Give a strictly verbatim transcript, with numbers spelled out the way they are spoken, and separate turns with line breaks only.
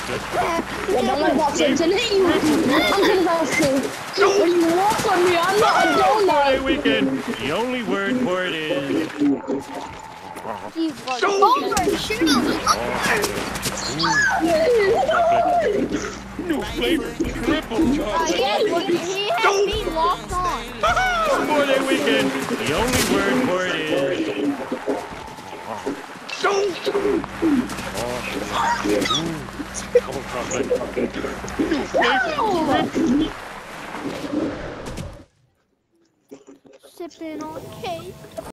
Yeah, don't let box today. You, I'm gonna go see. When you walk on me, I'm not a donut.
Friday weekend. The only word for it is.
Over, shoot him.
New flavor, triple
Uh,
chocolate.
he has, he has me locked on.
Friday weekend. The only word for it is. Double chocolate. New flavor, triple.
Sipping on cake.